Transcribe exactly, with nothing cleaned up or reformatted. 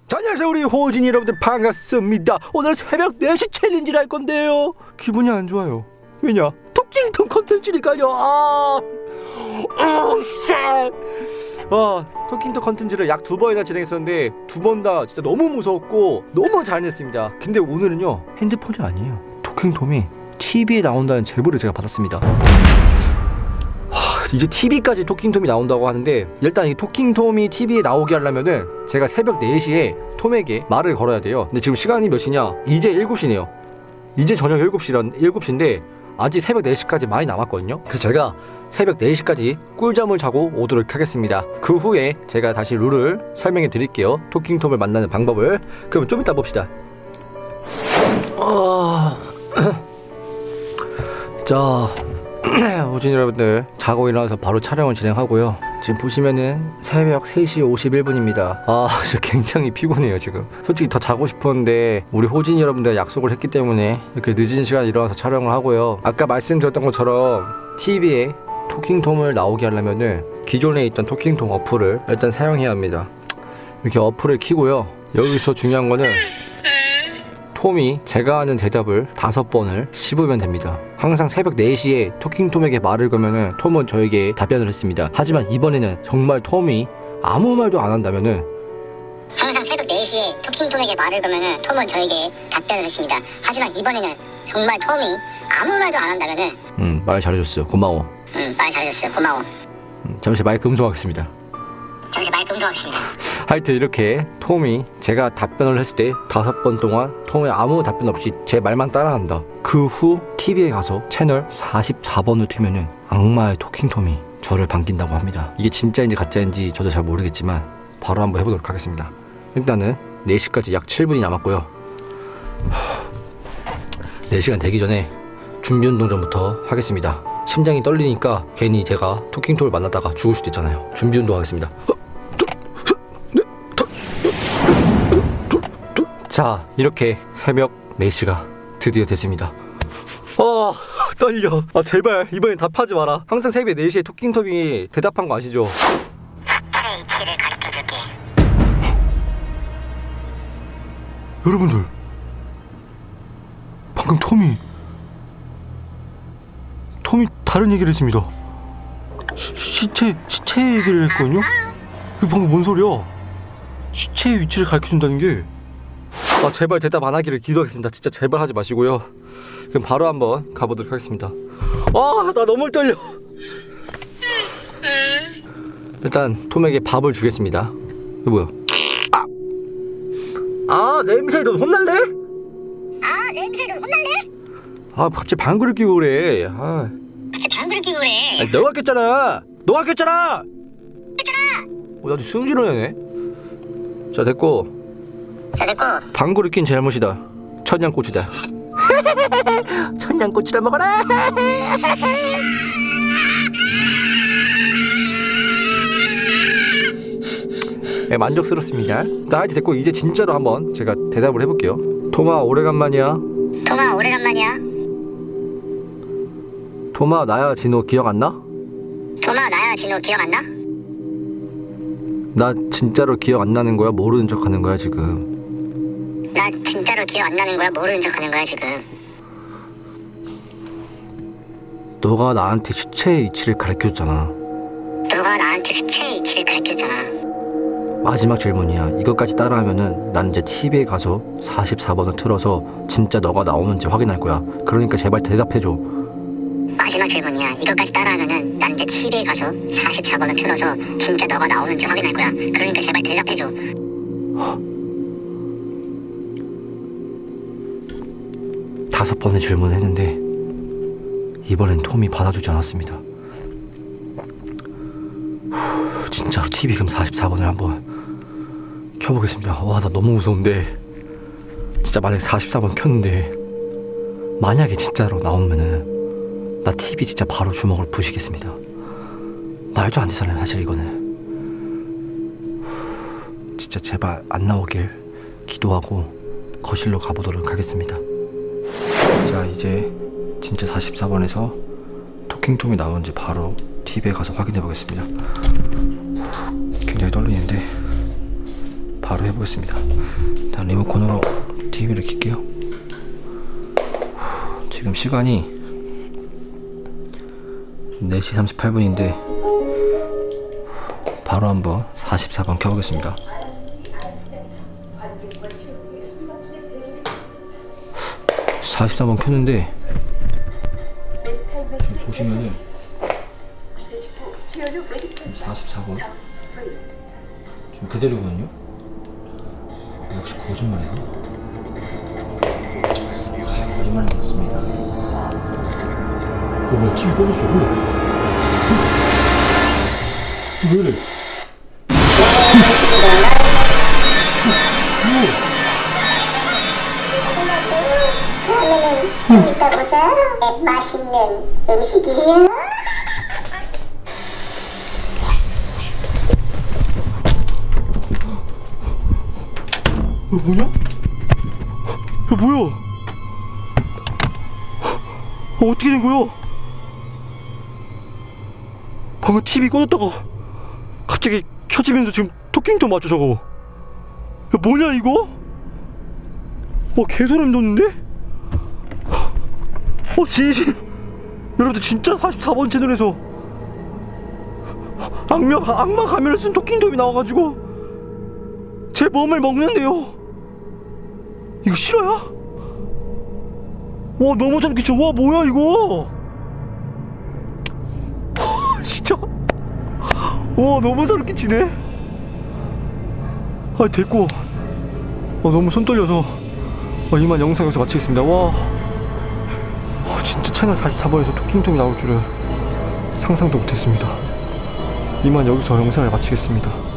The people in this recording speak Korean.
자, 안녕하세요 우리 호진이 여러분들 반갑습니다. 오늘 새벽 네 시 챌린지를 할 건데요, 기분이 안 좋아요. 왜냐? 토킹통 컨텐츠니까요. 아, 어, 쉣. 아, 토킹통 컨텐츠를 약 두 번이나 진행했었는데 두 번 다 진짜 너무 무서웠고 너무 잘했습니다. 근데 오늘은요, 핸드폰이 아니에요. 토킹톰이 티비에 나온다는 제보를 제가 받았습니다. 이제 티비까지 토킹톰이 나온다고 하는데, 일단 이 토킹톰이 티비에 나오게 하려면은 제가 새벽 네 시에 톰에게 말을 걸어야 돼요. 근데 지금 시간이 몇 시냐? 이제 일곱 시네요. 이제 저녁 일곱 시란 일곱 시인데 아직 새벽 네 시까지 많이 남았거든요. 그래서 제가 새벽 네 시까지 꿀잠을 자고 오도록 하겠습니다. 그 후에 제가 다시 룰을 설명해 드릴게요. 토킹톰을 만나는 방법을. 그럼 좀 이따 봅시다. 어... 자, 호진 여러분들, 자고 일어나서 바로 촬영을 진행하고요. 지금 보시면은 새벽 세 시 오십일 분입니다 아, 저 굉장히 피곤해요 지금. 솔직히 더 자고 싶었는데 우리 호진 여러분들 약속을 했기 때문에 이렇게 늦은 시간에 일어나서 촬영을 하고요. 아까 말씀드렸던 것처럼 티비에 토킹톰을 나오게 하려면은 기존에 있던 토킹톰 어플을 일단 사용해야 합니다. 이렇게 어플을 켜고요. 여기서 중요한 거는 톰이 제가 하는 대답을 다섯 번을 씹으면 됩니다. 항상 새벽 네 시에 토킹톰에게 말을 걸면은 톰은 저에게 답변을 했습니다. 하지만 이번에는 정말 톰이 아무 말도 안 한다면은, 항상 새벽 네 시에 토킹톰에게 말을 걸면은 톰은 저에게 답변을 했습니다. 하지만 이번에는 정말 톰이 아무 말도 안 한다면은 음, 말 잘해줬어. 고마워. 음, 말 잘해줬어요. 고마워. 음, 잠시 마이크 음소하겠습니다. 잠시 마이크 음소하겠습니다. 하여튼 이렇게 톰이 제가 답변을 했을 때 다섯 번 동안 톰이 아무 답변 없이 제 말만 따라한다. 그 후 티비에 가서 채널 사십사 번을 틀면은 악마의 토킹톰이 저를 반긴다고 합니다. 이게 진짜인지 가짜인지 저도 잘 모르겠지만 바로 한번 해보도록 하겠습니다. 일단은 네 시까지 약 칠 분이 남았고요. 네 시간 되기 전에 준비 운동 전부터 하겠습니다. 심장이 떨리니까 괜히 제가 토킹톰을 만났다가 죽을 수도 있잖아요. 준비 운동 하겠습니다. 자, 이렇게 새벽 네 시가 드디어 됐습니다. 아, 떨려. 아, 제발 이번엔 답하지 마라. 항상 새벽 네 시에 토킹톰이 대답한 거 아시죠? 사탄의 이치를 가르쳐줄게. 여러분들, 방금 톰이 톰이 다른 얘기를 했습니다. 시, 시체 시체 얘기를 했거든요. 이거 방금 뭔 소리야? 시체의 위치를 가르쳐준다는 게. 아, 제발 대답 안 하기를 기도하겠습니다. 진짜 제발 하지 마시고요. 그럼 바로 한번 가보도록 하겠습니다. 아, 나 너무 떨려. 일단 톰에게 밥을 주겠습니다. 이거 뭐야? 아, 아, 냄새. 너 혼날래? 아, 냄새 너 혼날래? 아, 갑자기 방구를 끼고 그래. 아, 갑자기 방구를 끼고 그래. 아니, 너가 꼈잖아. 너가 꼈잖아. 꼈잖아. 어, 나도 승질을 내네. 자, 됐고. 자, 됐고. 방구를 낀 잘못이다. 천냥꼬치다. 천냥꼬치다 먹어라. 네, 만족스럽습니다. 나 이제 됐고, 이제 진짜로 한번 제가 대답을 해볼게요. 톰아, 오래간만이야. 톰아, 오래간만이야. 톰아, 나야 진호 기억 안 나? 톰아, 나야 진호 기억 안 나? 나 진짜로 기억 안 나는 거야? 모르는 척 하는 거야 지금? 나 진짜로 기억 안 나는 거야? 모르는 척 하는 거야 지금? 너가 나한테 시체의 위치를 가르쳐줬잖아. 너가 나한테 시체의 위치를 가르쳐줬잖아. 마지막 질문이야. 이것까지 따라하면은 난 이제 티비에 가서 사십사 번을 틀어서 진짜 너가 나오는지 확인할 거야. 그러니까 제발 대답해줘. 마지막 질문이야. 이것까지 따라하면은 난 이제 티비에 가서 사십사 번을 틀어서 진짜 너가 나오는지 확인할 거야. 그러니까 제발 대답해줘. 다섯 번의 질문을 했는데 이번엔 톰이 받아주지 않았습니다. 후, 진짜로 티비 그럼 사십사 번을 한번 켜보겠습니다. 와, 나 너무 무서운데. 진짜 만약에 사십사 번 켰는데 만약에 진짜로 나오면은 나 티비 진짜 바로 주먹을 부시겠습니다. 말도 안 되잖아요 사실 이거는. 진짜 제발 안 나오길 기도하고 거실로 가보도록 하겠습니다. 자, 이제 진짜 사십사 번에서 토킹톰이 나오는지 바로 티비에 가서 확인해 보겠습니다. 굉장히 떨리는데 바로 해보겠습니다. 일단 리모컨으로 티비를 켤게요. 지금 시간이 네 시 삼십팔 분인데 바로 한번 사십사 번 켜보겠습니다. 사십사 번 켰는데 지금 보시면은 사십사 번 지금 그대로거든요. 역시 거짓말이네. 아, 거짓말인 것 같습니다. 어, 뭐야, 티비 꺼졌어. 왜 이래? 그러면은 좀 이따 보자. 맛있는 음식이야. 야, 뭐냐? 야, 뭐야? 어, 어떻게 된 거야? 방금 티비 꺼졌다가 갑자기 켜지면서 지금 토킹tom 맞죠, 저거? 야, 뭐냐 이거? 와, 개소름 돋는데? 어, 진심. 여러분들 진짜 사십사 번 채널에서 악마, 악마 가면을 쓴 토킹tom이 나와가지고 제 몸을 먹는데요. 이거 실화야? 와, 너무 소름 끼쳐. 와, 뭐야 이거? 진짜? 와, 너무 소름 끼치네. 아, 됐고. 아, 너무 손 떨려서 아, 이만 영상 여기서 마치겠습니다. 와, 아, 진짜 채널 사십사 번에서 토킹tom이 나올 줄은 상상도 못했습니다. 이만 여기서 영상을 마치겠습니다.